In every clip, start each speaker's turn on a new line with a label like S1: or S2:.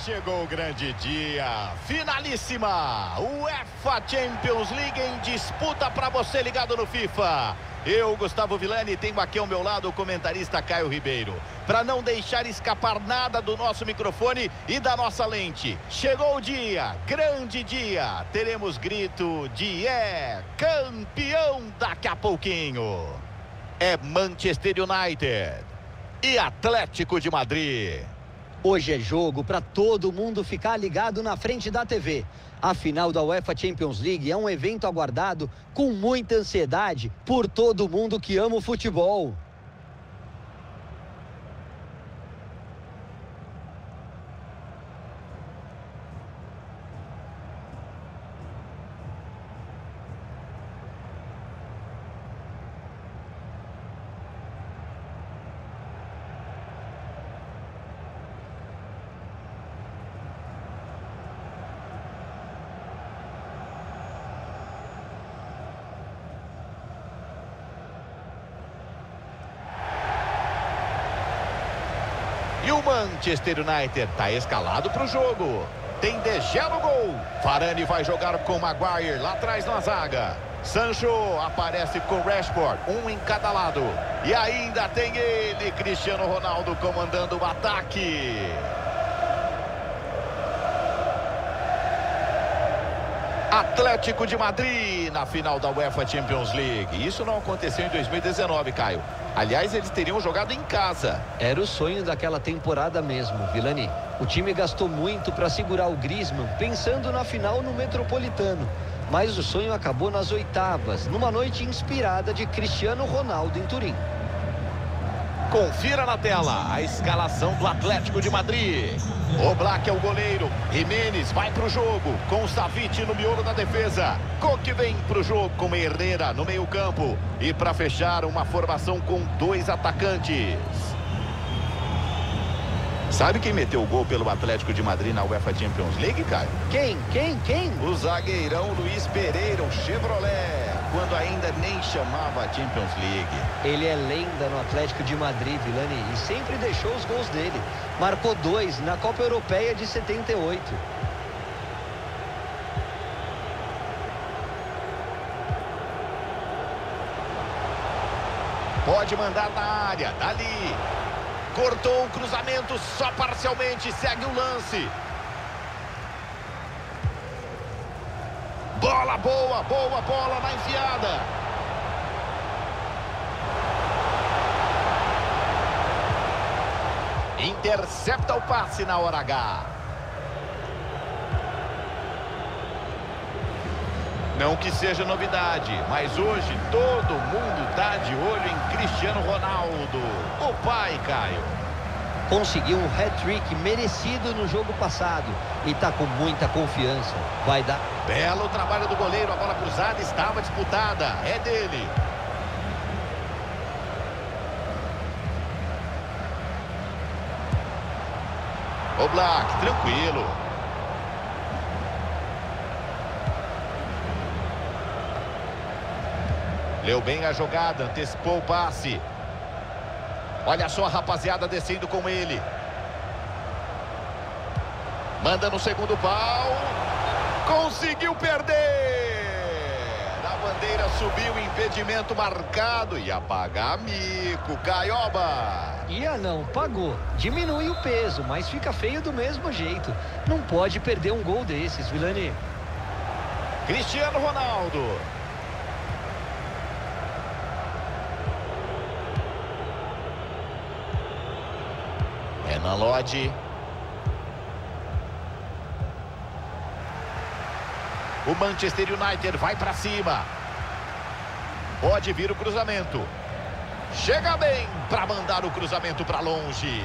S1: chegou o grande dia, finalíssima, UEFA Champions League em disputa para você ligado no FIFA. Eu, Gustavo Villani, tenho aqui ao meu lado o comentarista Caio Ribeiro, para não deixar escapar nada do nosso microfone e da nossa lente. Chegou o dia, grande dia, teremos grito de campeão daqui a pouquinho. É Manchester United e Atlético de Madrid.
S2: Hoje é jogo para todo mundo ficar ligado na frente da TV. A final da UEFA Champions League é um evento aguardado com muita ansiedade por todo mundo que ama o futebol.
S1: E o Manchester United está escalado para o jogo. Tem De Gea no gol. Varane vai jogar com Maguire lá atrás na zaga. Sancho aparece com Rashford, um em cada lado. E ainda tem ele, Cristiano Ronaldo, comandando o ataque. Atlético de Madrid na final da UEFA Champions League. Isso não aconteceu em 2019, Caio. Aliás, eles teriam jogado em casa.
S2: Era o sonho daquela temporada mesmo, Villani. O time gastou muito para segurar o Griezmann, pensando na final no Metropolitano. Mas o sonho acabou nas oitavas, numa noite inspirada de Cristiano Ronaldo em Turim.
S1: Confira na tela a escalação do Atlético de Madrid. Oblak é o goleiro. Jimenez vai para o jogo com o Savic no miolo da defesa. Koke vem para o jogo com Herrera no meio campo. E para fechar, uma formação com dois atacantes. Sabe quem meteu o gol pelo Atlético de Madrid na UEFA Champions League, Caio?
S2: Quem?
S1: O zagueirão Luiz Pereira, o Chevrolet, quando ainda nem chamava a Champions League.
S2: Ele é lenda no Atlético de Madrid, Villani, e sempre deixou os gols dele. Marcou 2 na Copa Europeia de 78.
S1: Pode mandar na área, dali. Cortou o cruzamento só parcialmente, segue o lance. Bola boa, boa bola na enfiada. Intercepta o passe na hora H. Não que seja novidade, mas hoje todo mundo tá de olho em Cristiano Ronaldo. O pai, Caio.
S2: Conseguiu um hat-trick merecido no jogo passado e tá com muita confiança. Vai dar.
S1: Belo trabalho do goleiro, a bola cruzada estava disputada. É dele. Oblak, tranquilo. Leu bem a jogada, antecipou o passe. Olha só a rapaziada descendo com ele. Manda no segundo pau. Conseguiu perder. A bandeira subiu, impedimento marcado. Ia pagar mico, Caioba.
S2: Não, pagou. Diminui o peso, mas fica feio do mesmo jeito. Não pode perder um gol desses, Villani.
S1: Cristiano Ronaldo. Renan Lodge. O Manchester United vai para cima. Pode vir o cruzamento. Chega bem para mandar o cruzamento para longe.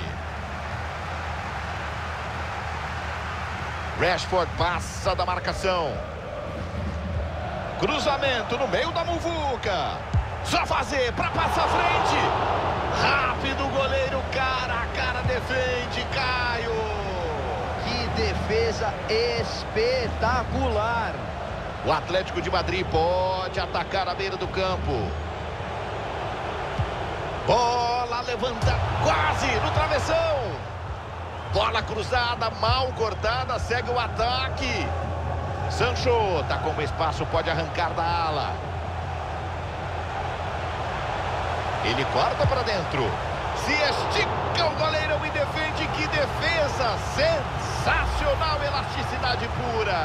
S1: Rashford passa da marcação. Cruzamento no meio da muvuca. Só fazer para passar à frente. Rápido, goleiro, cara a cara, defende, Caio.
S2: Que defesa espetacular.
S1: O Atlético de Madrid pode atacar a beira do campo. Bola levanta quase no travessão. Bola cruzada, mal cortada, segue o ataque. Sancho tá com espaço, pode arrancar da ala. Ele corta para dentro. Se estica o goleirão e defende. Que defesa sensacional, elasticidade pura.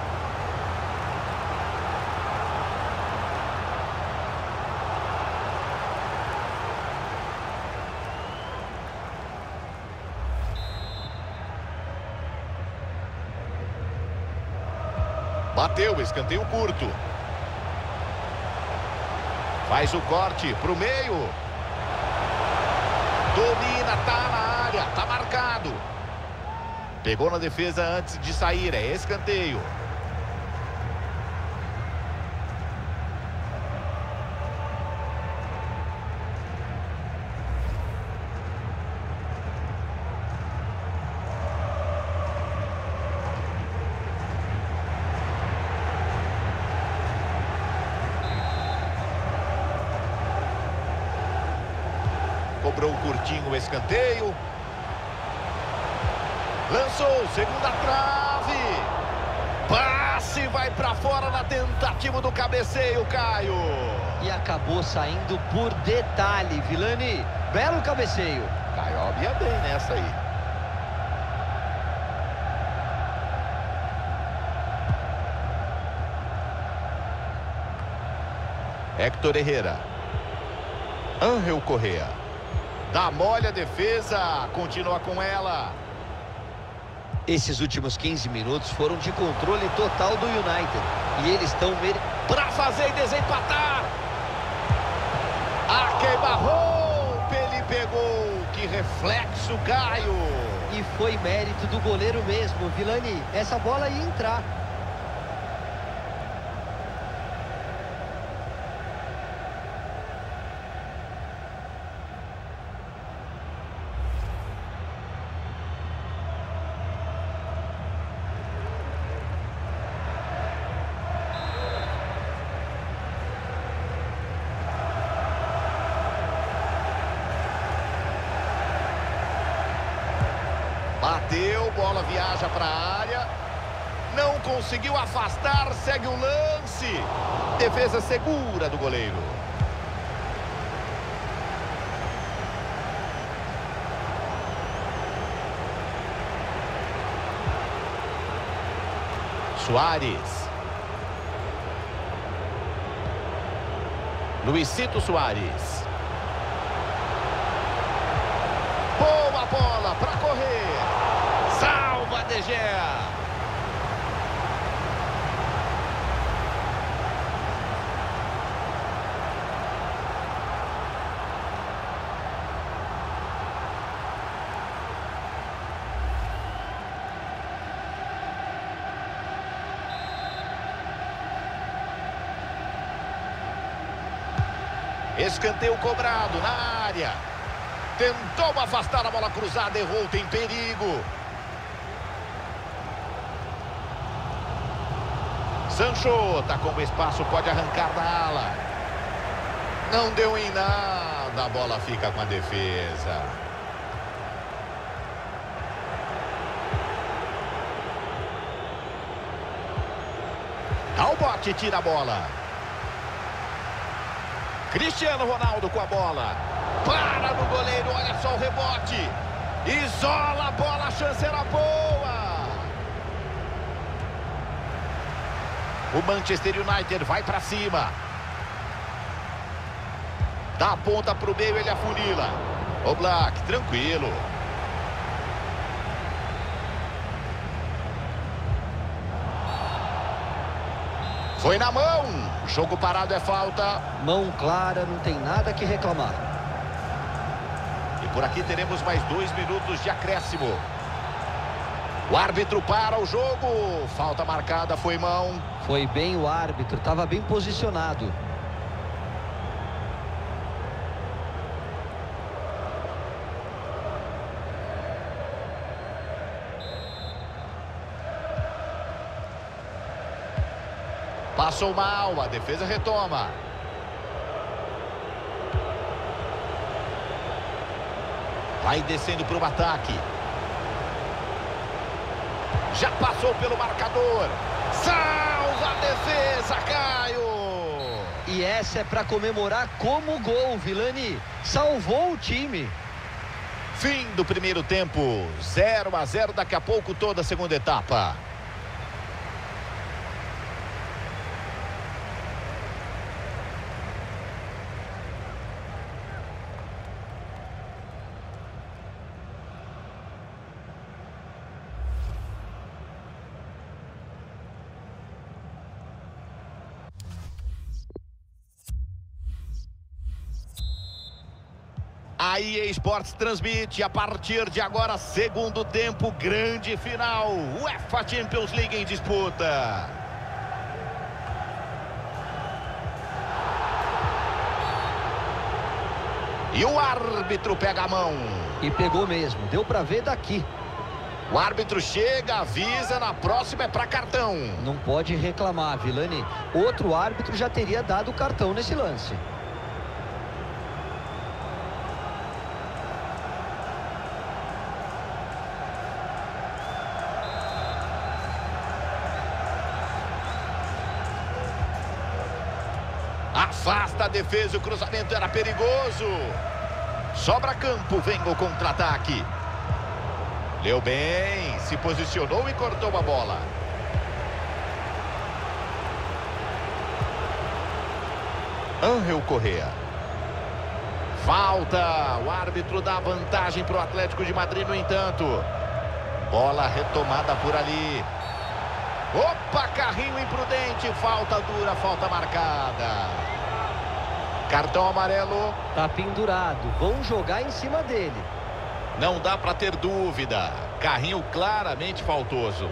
S1: Bateu, escanteio curto. Faz o corte para o meio. Domina, tá na área, tá marcado. Pegou na defesa antes de sair, é escanteio. Cobrou curtinho o escanteio. Lançou, segunda trave. Passe, vai pra fora na tentativa do cabeceio, Caio.
S2: E acabou saindo por detalhe, Vilani. Belo cabeceio.
S1: Caio ia bem nessa aí. Héctor Herrera. Ángel Correa. Dá mole a defesa, continua com ela.
S2: Esses últimos 15 minutos foram de controle total do United. E eles estão
S1: para fazer e desempatar. A queima-roupa, ele pegou. Que reflexo, Caio.
S2: E foi mérito do goleiro mesmo, Vilani. Essa bola ia entrar.
S1: Bateu, bola viaja para a área. Não conseguiu afastar, segue o lance. Defesa segura do goleiro. Suárez. Luisito Suárez. Boa bola para correr. Salva De Gea. Escanteio cobrado na área. Tentou afastar a bola cruzada, errou, tem perigo. Sancho tá com espaço, pode arrancar da ala. Não deu em nada, a bola fica com a defesa. Dá o bote, tira a bola. Cristiano Ronaldo com a bola. Para no goleiro, olha só o rebote. Isola a bola, a chance era boa. O Manchester United vai para cima. Dá a ponta para o meio, ele afunila. O Black, tranquilo. Foi na mão. Jogo parado é falta.
S2: Mão clara, não tem nada que reclamar.
S1: E por aqui teremos mais 2 minutos de acréscimo. O árbitro para o jogo. Falta marcada, foi mão.
S2: Foi bem o árbitro, estava bem posicionado.
S1: Passou mal, a defesa retoma. Vai descendo para o ataque. Já passou pelo marcador. Salva a defesa, Caio.
S2: E essa é para comemorar como gol, Vilani. Salvou o time.
S1: Fim do primeiro tempo. 0-0, daqui a pouco toda a segunda etapa. A EA Sports transmite a partir de agora, segundo tempo, grande final. UEFA Champions League em disputa. E o árbitro pega a mão.
S2: E pegou mesmo, deu pra ver daqui.
S1: O árbitro chega, avisa, na próxima é pra cartão.
S2: Não pode reclamar, Vilani. Outro árbitro já teria dado cartão nesse lance.
S1: Afasta a defesa, o cruzamento era perigoso. Sobra campo, vem o contra-ataque. Leu bem, se posicionou e cortou a bola. Ángel Correa. Falta, o árbitro dá vantagem para o Atlético de Madrid, no entanto. Bola retomada por ali. Opa, carrinho imprudente, falta dura, falta marcada. Cartão amarelo.
S2: Tá pendurado, vão jogar em cima dele.
S1: Não dá para ter dúvida, carrinho claramente faltoso.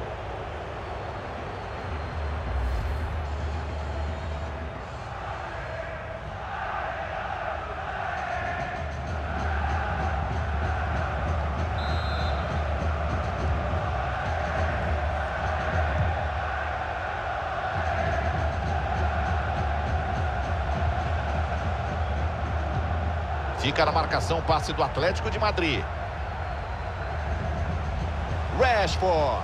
S1: Fica na marcação, passe do Atlético de Madrid. Rashford.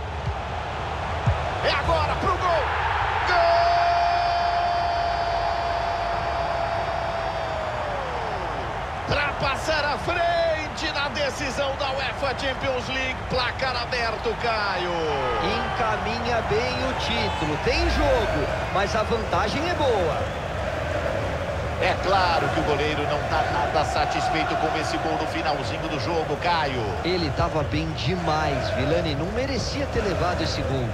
S1: É agora pro gol. Gol! Para passar à frente na decisão da UEFA Champions League. Placar aberto, Caio.
S2: Encaminha bem o título. Tem jogo, mas a vantagem é boa.
S1: É claro que o goleiro não está nada satisfeito com esse gol no finalzinho do jogo, Caio.
S2: Ele estava bem demais, Vilani. Não merecia ter levado esse gol.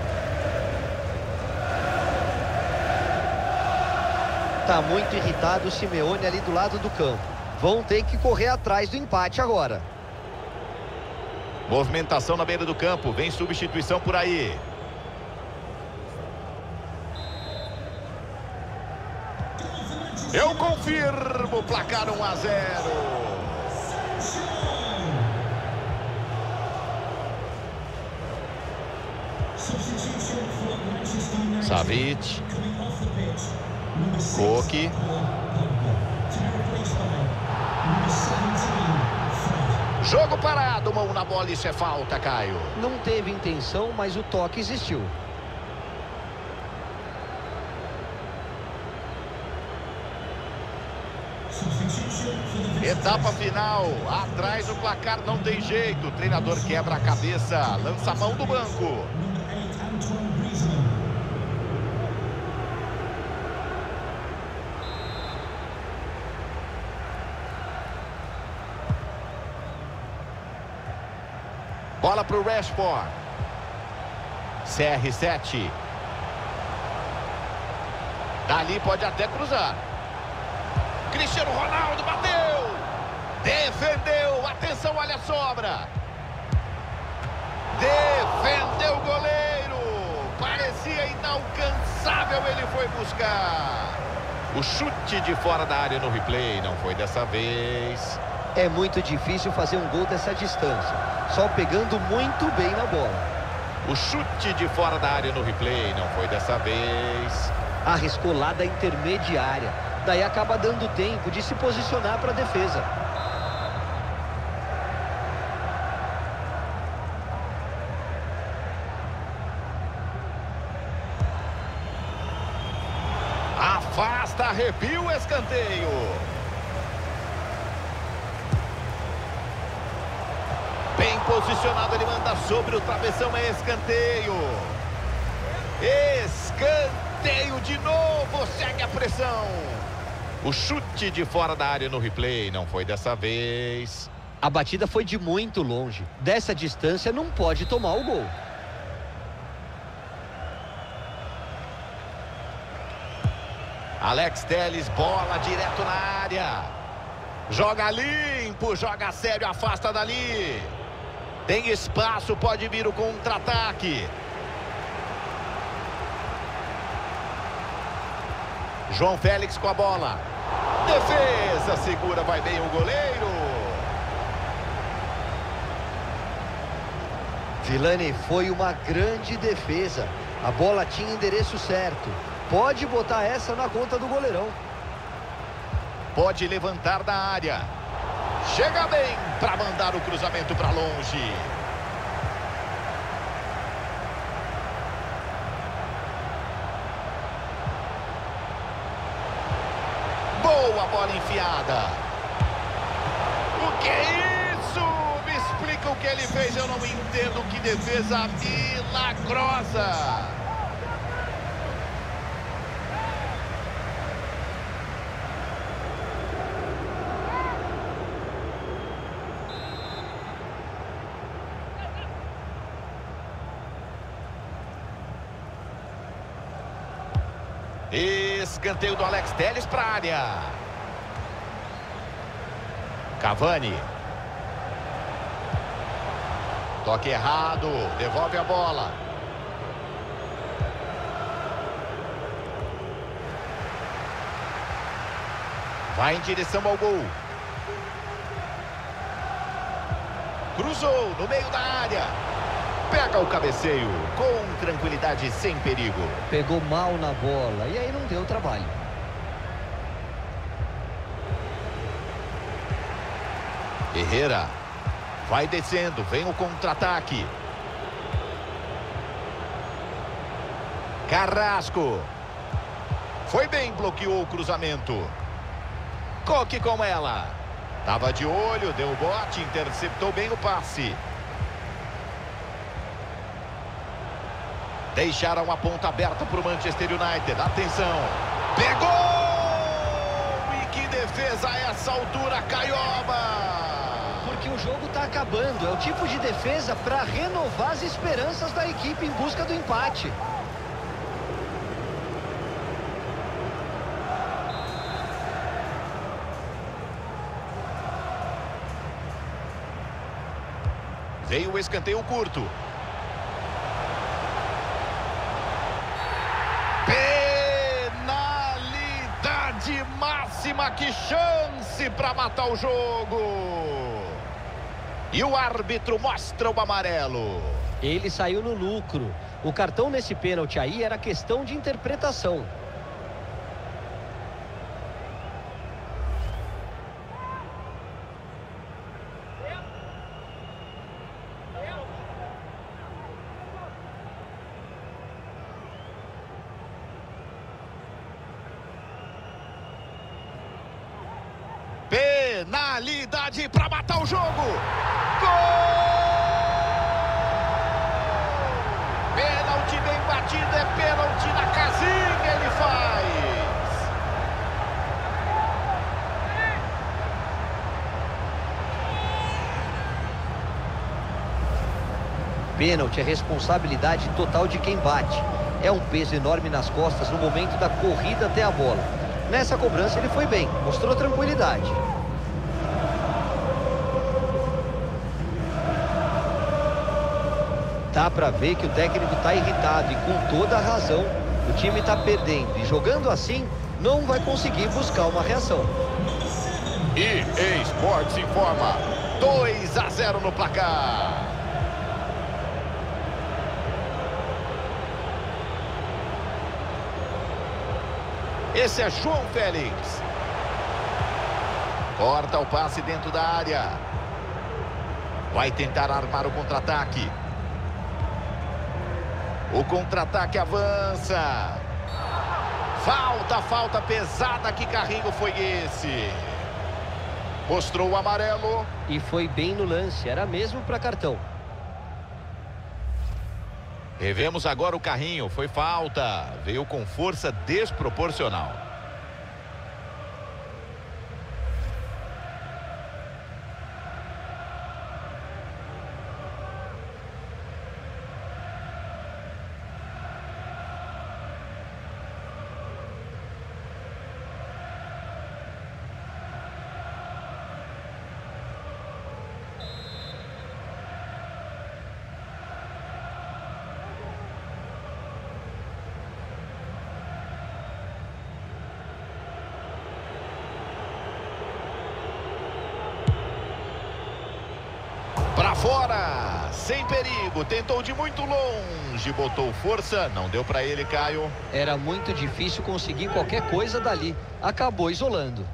S2: Tá muito irritado o Simeone ali do lado do campo. Vão ter que correr atrás do empate agora.
S1: Movimentação na beira do campo. Vem substituição por aí. Eu confirmo, placar 1-0. Savic. Koke. Jogo parado, mão na bola, isso é falta, Caio.
S2: Não teve intenção, mas o toque existiu.
S1: Etapa final, atrás o placar não tem jeito. O treinador quebra a cabeça, lança a mão do banco. Bola para o Rashford. CR7. Dali pode até cruzar. Cristiano Ronaldo bateu. Defendeu. Atenção, olha a sobra. Defendeu o goleiro. Parecia inalcançável, ele foi buscar. O chute de fora da área no replay. Não foi dessa vez.
S2: É muito difícil fazer um gol dessa distância. Só pegando muito bem na bola.
S1: O chute de fora da área no replay. Não foi dessa vez.
S2: Arriscou lá da intermediária. Daí acaba dando tempo de se posicionar para a defesa.
S1: Afasta, arrepia o escanteio. Bem posicionado, ele manda sobre o travessão, é escanteio. Escanteio de novo, segue a pressão. O chute de fora da área no replay, não foi dessa vez.
S2: A batida foi de muito longe. Dessa distância não pode tomar o gol.
S1: Alex Telles, bola direto na área. Joga limpo, joga sério, afasta dali. Tem espaço, pode vir o contra-ataque. João Félix com a bola. Defesa, segura, vai bem o goleiro.
S2: Vilani, foi uma grande defesa. A bola tinha endereço certo. Pode botar essa na conta do goleirão.
S1: Pode levantar da área. Chega bem para mandar o cruzamento para longe. Boa bola enfiada. O que é isso? Me explica o que ele fez, eu não entendo. Que defesa milagrosa. Escanteio do Alex Telles para a área. Cavani. Toque errado. Devolve a bola. Vai em direção ao gol. Cruzou no meio da área. Pega o cabeceio com tranquilidade, sem perigo.
S2: Pegou mal na bola e aí não deu trabalho.
S1: Herrera vai descendo, vem o contra-ataque. Carrasco. Foi bem, bloqueou o cruzamento. Coque com ela. Tava de olho, deu o bote, interceptou bem o passe. Deixaram a ponta aberta para o Manchester United. Atenção. Pegou! E que defesa a essa altura, Caioba!
S2: Porque o jogo está acabando. É o tipo de defesa para renovar as esperanças da equipe em busca do empate.
S1: Veio o escanteio curto. Máxima, que chance para matar o jogo. E o árbitro mostra o amarelo.
S2: Ele saiu no lucro. O cartão nesse pênalti aí era questão de interpretação.
S1: Penalidade para matar o jogo. Gol! Pênalti bem batido, é pênalti na casinha, ele faz.
S2: Pênalti é responsabilidade total de quem bate. É um peso enorme nas costas no momento da corrida até a bola. Nessa cobrança ele foi bem, mostrou tranquilidade. Dá pra ver que o técnico tá irritado e com toda a razão. O time tá perdendo e jogando assim não vai conseguir buscar uma reação.
S1: EA Sports informa 2-0 no placar. Esse é João Félix. Corta o passe dentro da área. Vai tentar armar o contra-ataque. O contra-ataque avança. Falta pesada. Que carrinho foi esse? Mostrou o amarelo.
S2: E foi bem no lance, era mesmo para cartão.
S1: Revemos agora o carrinho, foi falta. Veio com força desproporcional. Pra fora, sem perigo, tentou de muito longe, botou força, não deu pra ele, Caio.
S2: Era muito difícil conseguir qualquer coisa dali, acabou isolando.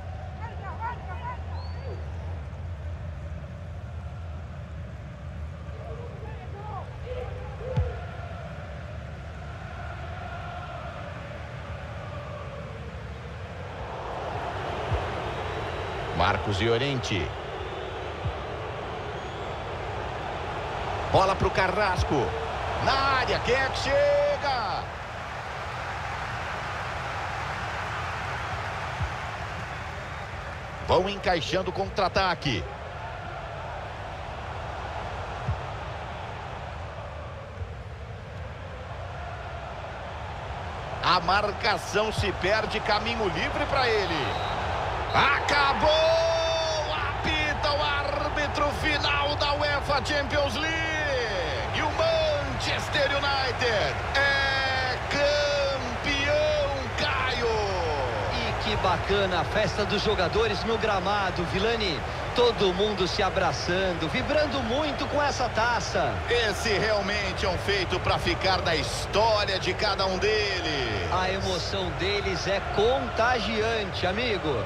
S1: Marcos Llorente. Bola para o Carrasco. Na área, quem é que chega? Vão encaixando o contra-ataque. A marcação se perde, caminho livre para ele. Acabou! Apita o árbitro final da UEFA Champions League. E o Manchester United é campeão, Caio.
S2: E que bacana a festa dos jogadores no gramado, Vilani. Todo mundo se abraçando, vibrando muito com essa taça.
S1: Esse realmente é um feito para ficar na história de cada um deles.
S2: A emoção deles é contagiante, amigo.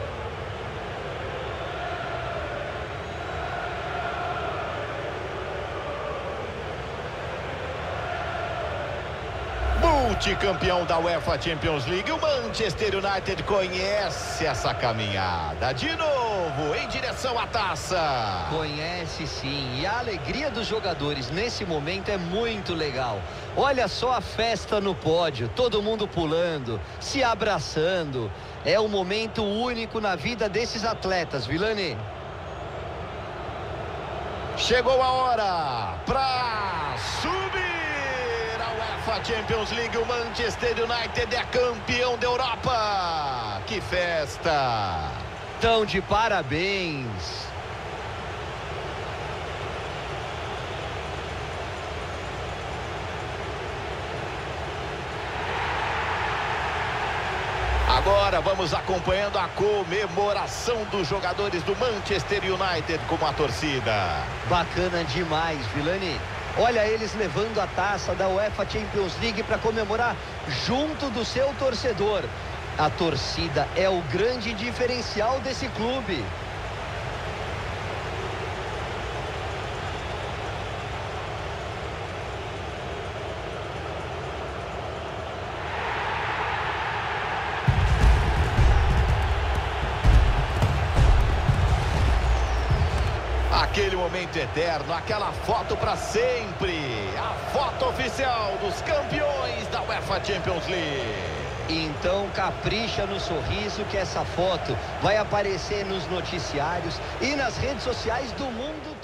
S1: Multicampeão da UEFA Champions League, o Manchester United conhece essa caminhada. De novo, em direção à taça.
S2: Conhece sim, e a alegria dos jogadores nesse momento é muito legal. Olha só a festa no pódio, todo mundo pulando, se abraçando. É um momento único na vida desses atletas, Vilani.
S1: Chegou a hora para subir. A Champions League, o Manchester United é campeão da Europa. Que festa!
S2: Tão de parabéns.
S1: Agora vamos acompanhando a comemoração dos jogadores do Manchester United com a torcida.
S2: Bacana demais, Vilani. Olha eles levando a taça da UEFA Champions League para comemorar junto do seu torcedor. A torcida é o grande diferencial desse clube.
S1: Aquele momento eterno, aquela foto para sempre. A foto oficial dos campeões da UEFA Champions League.
S2: Então capricha no sorriso que essa foto vai aparecer nos noticiários e nas redes sociais do mundo.